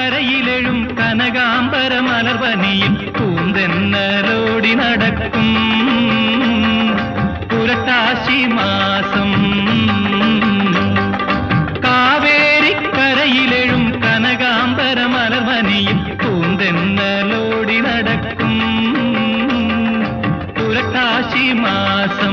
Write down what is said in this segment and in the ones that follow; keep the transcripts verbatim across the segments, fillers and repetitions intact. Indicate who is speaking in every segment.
Speaker 1: കരയിലെഴും കനകാംബര മലർവനിയിൽ പൂന്തെന്നലോടി നടക്കും പുരട്ടാശി മാസം. കാവേരിക്കരയിലെഴും കനകാംബര മലർവനിയിൽ പൂന്തെന്നലോടി നടക്കും പുരട്ടാശി മാസം.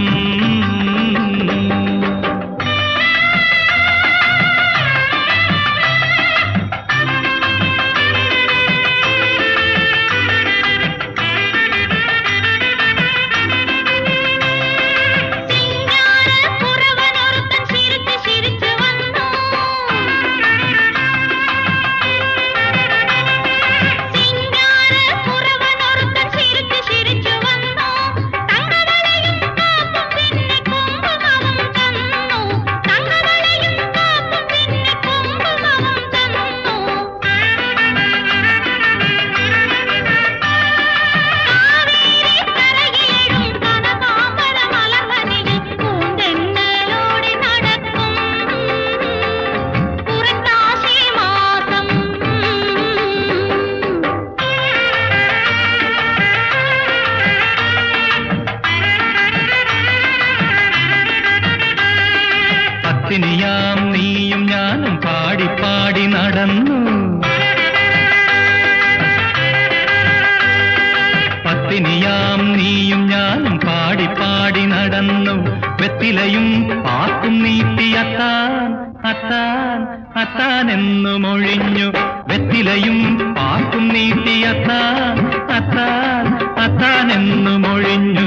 Speaker 1: പത്തിനിയാം നീയും ഞാനും പാടി പാടി നടന്നു പത്തിനിയാം നീയും ഞാനും പാടി പാടി നടന്നു വെത്തിലയും പാക്കും നീട്ടി അത്താൻ അത്താൻ അത്താൻ എന്നു മൊഴിഞ്ഞു വെത്തിലയും പാക്കും നീട്ടി അത്താൻ അത്താൻ അത്താൻ എന്നു മൊഴിഞ്ഞു